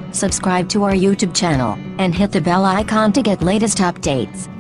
subscribe to our YouTube channel, and hit the bell icon to get latest updates.